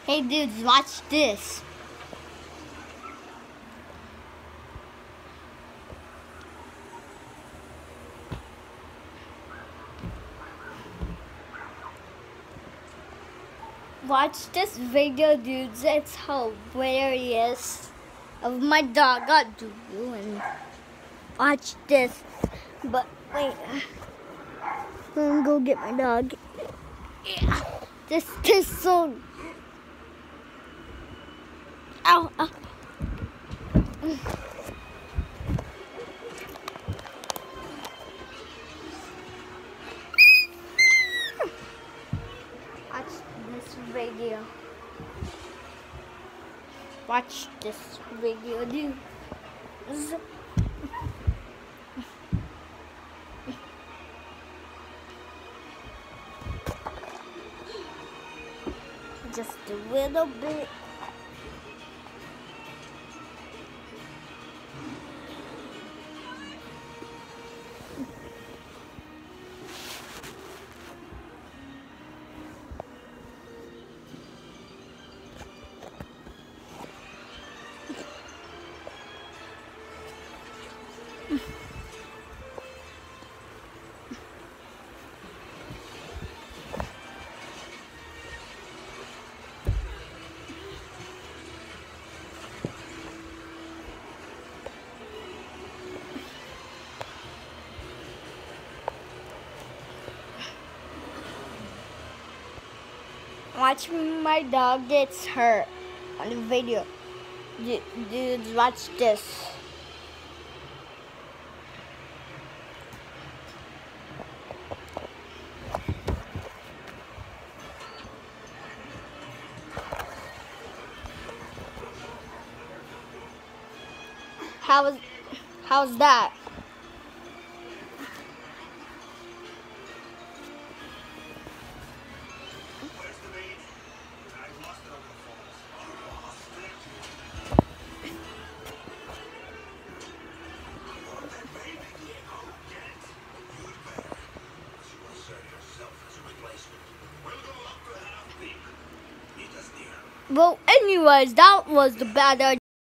Hey dudes, watch this. Watch this video, dudes. It's hilarious. Of my dog got doing. Watch this. But wait, I'm gonna go get my dog. Yeah. This is so. Ow! Ow. Watch this video. Watch this video, dude. Just a little bit. Watch my dog gets hurt on the video. Dudes, watch this. How's that? Well, anyways, that was the bad idea.